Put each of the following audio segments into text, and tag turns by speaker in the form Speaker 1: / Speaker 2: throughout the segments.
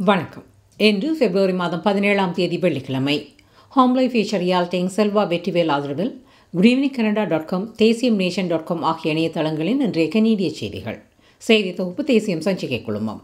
Speaker 1: வணக்கம். இன்று பிப்ரவரி மாதம் 17ஆம் தேதி வெள்ளிக்கிழமை. Homelife feature realty inc Selva Vetrivel ஆதரவில் greenecanada.com தேசியம்.நேஷன்.com ஆகிய இணையதளங்களின் இன்றைய கனேடிய செய்திகள். செய்தி தொகுப்பு தேசியம் சஞ்சிகை குழுமம்.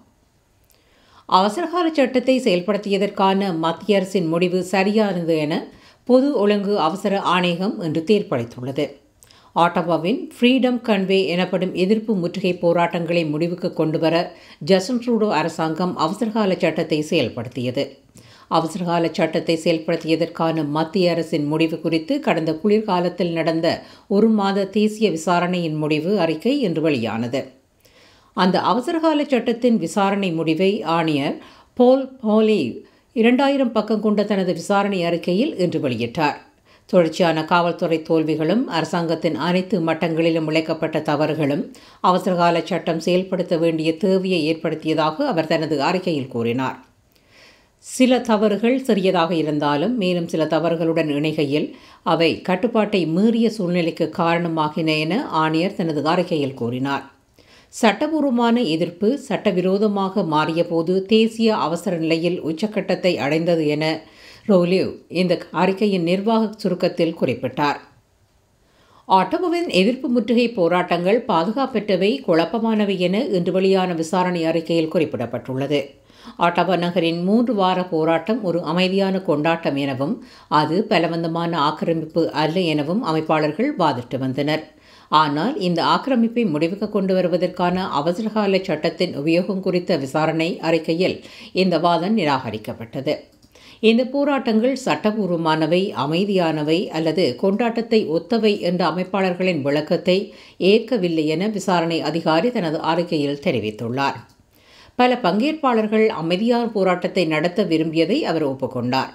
Speaker 1: அவசரகால சட்டத்தை செயல்படுத்தியதற்கான மத்திய அரசின் முடிவு சரியானது என பொது ஒழுங்கு அவசர ஆணையகம் இன்று தீர்ப்பளித்துள்ளது. ஆட்டவாவின் ஃப்ரீடம் கன்வே எனப்படும் எதிர்ப்பு முற்றுகை போராட்டங்களை முடிவுக்கு கொண்டுவர ஜஸ்டின் ட்ரூடோ அரசாங்கம் அவசரகால சட்டத்தை செயல்படுத்தியது. அவசரகால சட்டத்தை செயல்படுத்தியதற்கான மத்திய அரசின் முடிவு குறித்து கடந்த குளிர்காலத்தில் நடந்த ஒரு மாத தேசிய விசாரணையின் முடிவு அறிக்கை இன்று வெளியானது. அந்த அவசரகால சட்டத்தின் விசாரணை முடிவை ஆணையர் போல் போலே 2000 பக்கம் கொண்ட தனது விசாரணை அறிக்கையில் இன்று வெளியிட்டார். தொடர்ச்சியான காவல்துறை தோல்விகளும் அரசாங்கத்தின் அனைத்து மட்டங்களிலும் இழைக்கப்பட்ட தவறுகளும் அவசரகால சட்டம் செயல்படுத்த வேண்டிய தேவையை ஏற்படுத்தியதாக அவர் தனது அறிக்கையில் கூறினார். சில தவறுகள் சிறியதாக இருந்தாலும் மேலும் சில தவறுகளுடன் இணைகையில் அவை கட்டுப்பாட்டை மீறிய சூழ்நிலைக்கு காரணமாகின என ஆணையர் தனது அறிக்கையில் கூறினார். சட்டபூர்வமான எதிர்ப்பு சட்டவிரோதமாக மாறியபோது தேசிய அவசர நிலையில் உச்சக்கட்டத்தை அடைந்தது என ரோலிவ் இந்த அறிக்கையின் நிர்வாக சுருக்கத்தில் குறிப்பிட்டார். ஆட்டோவாவின் எதிர்ப்பு முற்றுகை போராட்டங்கள் பாதுகாப்பற்றவை, குழப்பமானவை என இன்று வெளியான விசாரணை அறிக்கையில் குறிப்பிடப்பட்டுள்ளது. ஆட்டோவா நகரின் 3 வார போராட்டம் ஒரு அமைதியான கொண்டாட்டம் எனவும் அது பலவந்தமான ஆக்கிரமிப்பு அல்ல எனவும் அமைப்பாளர்கள் வாதிட்டு வந்தனர். ஆனால் இந்த ஆக்கிரமிப்பை முடிவுக்கு கொண்டு வருவதற்கான அவசரகால சட்டத்தின் உபயோகம் குறித்த விசாரணை அறிக்கையில் இந்த வாதம் நிராகரிக்கப்பட்டது. இந்த போராட்டங்கள் சட்டபூர்வமானவை, அமைதியானவை அல்லது கொண்டாட்டத்தை ஒத்தவை என்ற அமைப்பாளர்களின் விளக்கத்தை ஏற்கவில்லை என விசாரணை அதிகாரி தனது அறிக்கையில் தெரிவித்துள்ளார். பல பங்கேற்பாளர்கள் அமைதியான போராட்டத்தை நடத்த விரும்பியதை அவர் ஒப்புக்கொண்டார்.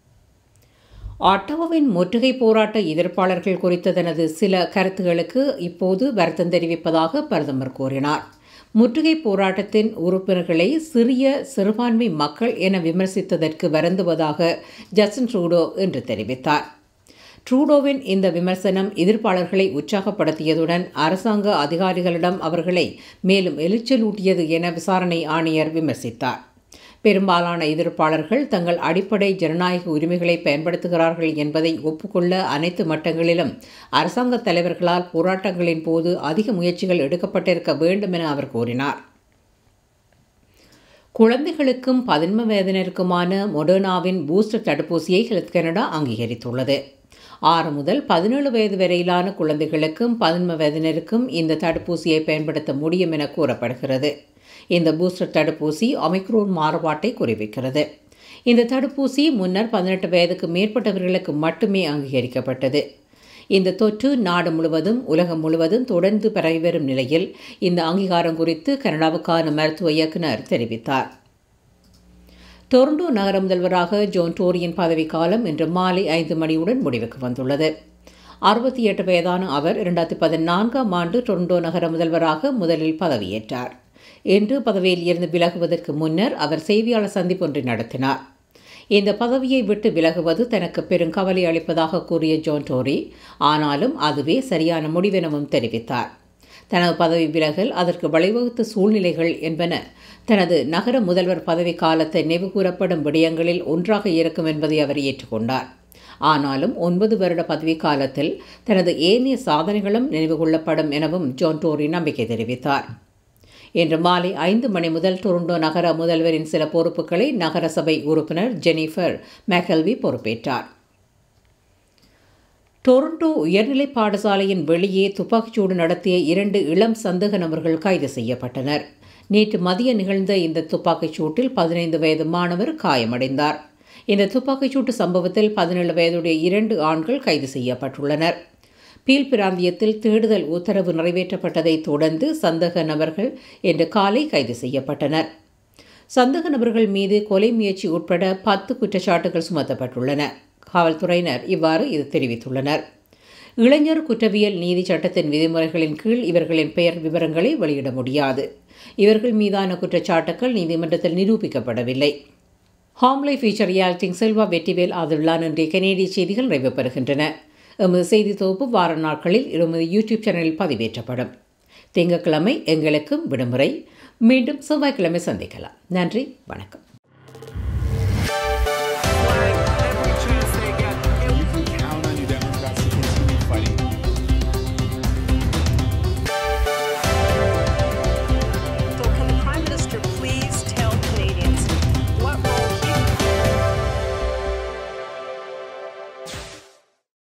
Speaker 1: ஆட்டோவாவின் முற்றுகை போராட்ட எதிர்ப்பாளர்கள் குறித்த தனது சில கருத்துகளுக்கு இப்போது வருத்தம் தெரிவிப்பதாக பிரதமர் கூறினார். முற்றுகை போராட்டத்தின் உறுப்பினர்களை சிறிய சிறுபான்மை மக்கள் என விமர்சித்ததற்கு வருந்துவதாக ஜஸ்டின் ட்ரூடோ என்று தெரிவித்தார். ட்ரூடோவின் இந்த விமர்சனம் எதிர்ப்பாளர்களை உற்சாகப்படுத்தியதுடன் அரசாங்க அதிகாரிகளிடம் அவர்களை மேலும் எரிச்சலூட்டியது என விசாரணை ஆணையர் விமர்சித்தார். பெரும்பாலான எதிர்ப்பாளர்கள் தங்கள் அடிப்படை ஜனநாயக உரிமைகளை பயன்படுத்துகிறார்கள் என்பதை ஒப்புக்கொள்ள அனைத்து மட்டங்களிலும் அரசாங்க தலைவர்களால் போராட்டங்களின் போது அதிக முயற்சிகள் எடுக்கப்பட்டிருக்க வேண்டும் என அவர் கூறினார். குழந்தைகளுக்கும் 11 வயதினருக்குமான மொடர்னாவின் பூஸ்டர் தடுப்பூசியை ஹெல்த் கனடா அங்கீகரித்துள்ளது. 6 முதல் 17 வயது வரையிலான குழந்தைகளுக்கும் 11 வயதினருக்கும் இந்த தடுப்பூசியை பயன்படுத்த முடியும் என கூறப்படுகிறது. இந்த பூஸ்டர் தடுப்பூசி ஒமிக்ரோன் மாறுபாட்டை குறிவிக்கிறது. இந்த தடுப்பூசி முன்னர் 18 வயதுக்கு மேற்பட்டவர்களுக்கு மட்டுமே அங்கீகரிக்கப்பட்டது. இந்த தொற்று நாடு முழுவதும் உலகம் முழுவதும் தொடர்ந்து பரவி வரும் நிலையில் இந்த அங்கீகாரம் குறித்து கனடாவுக்கான மருத்துவ இயக்குநர் தெரிவித்தார். டொரண்டோ நகர முதல்வராக ஜோன் டோரியின் பதவிக்காலம் இன்று மாலை 5 மணியுடன் முடிவுக்கு வந்துள்ளது. 68 வயதான அவர் 2014ஆம் ஆண்டு டொரண்டோ நகர முதல்வராக முதலில் பதவியேற்றார். இன்று பதவியில் இருந்து விலகுவதற்கு முன்னர் அவர் செய்தியாளர் சந்திப்பு ஒன்றை நடத்தினார். இந்த பதவியை விட்டு விலகுவது தனக்கு பெரும் கவலை அளிப்பதாக கூறிய ஜோன் டோரி, ஆனாலும் அதுவே சரியான முடிவெனவும் தெரிவித்தார். தனது பதவி விலகல் அதற்கு வழிவகுத்த சூழ்நிலைகள் என்பன தனது நகர முதல்வர் பதவி காலத்தை நினைவுகூரப்படும் விடயங்களில் ஒன்றாக இருக்கும் என்பதை அவர் ஏற்றுக்கொண்டார். ஆனாலும் 9 வருட பதவி காலத்தில் தனது ஏனைய சாதனைகளும் நினைவு கொள்ளப்படும் எனவும் ஜோன் டோரி நம்பிக்கை தெரிவித்தார். இன்று மாலை 5 மணி முதல் டொரண்டோ நகர முதல்வரின் சில பொறுப்புகளை நகரசபை உறுப்பினர் ஜெனிஃபர் மெக்கல்வி பொறுப்பேற்றார். டொரண்டோ உயர்நிலை பாடசாலையின் வெளியே துப்பாக்கிச்சூடு நடத்திய 2 இளம் சந்தேக நபர்கள் கைது செய்யப்பட்டனர். நேற்று மதியம் நிகழ்ந்த இந்த துப்பாக்கிச் சூட்டில் 15 வயது மாணவர் காயமடைந்தார். இந்த துப்பாக்கிச்சூட்டு சம்பவத்தில் 17 வயதுடைய 2 ஆண்கள் கைது செய்யப்பட்டுள்ளனர். பீல் பிராந்தியத்தில் தேடுதல் உத்தரவு நிறைவேற்றப்பட்டதை தொடர்ந்து சந்தேக நபர்கள் இன்று காலை கைது செய்யப்பட்டனர். சந்தேக நபர்கள் மீது கொலை முயற்சி உட்பட 10 குற்றச்சாட்டுகள் சுமத்தப்பட்டுள்ளன. காவல்துறையினர் இவ்வாறு இது தெரிவித்துள்ளனர். இளைஞர் குற்றவியல் நீதி சட்டத்தின் விதிமுறைகளின் கீழ் இவர்களின் பெயர் விவரங்களை வெளியிட முடியாது. இவர்கள் மீதான குற்றச்சாட்டுகள் நீதிமன்றத்தில் நிரூபிக்கப்படவில்லை. Homelife feature realty inc Selva Vetrivel ஆதரவிலான இன்றைய கனேடிய செய்திகள் நிறைவு பெறுகின்றன. எமது செய்தி தொகுப்பு வார நாட்களில் எமது யூடியூப் சேனலில் பதிவேற்றப்படும். திங்கட்கிழமை எங்களுக்கும் விடுமுறை. மீண்டும் செவ்வாய்க்கிழமை சந்திக்கலாம். நன்றி, வணக்கம்.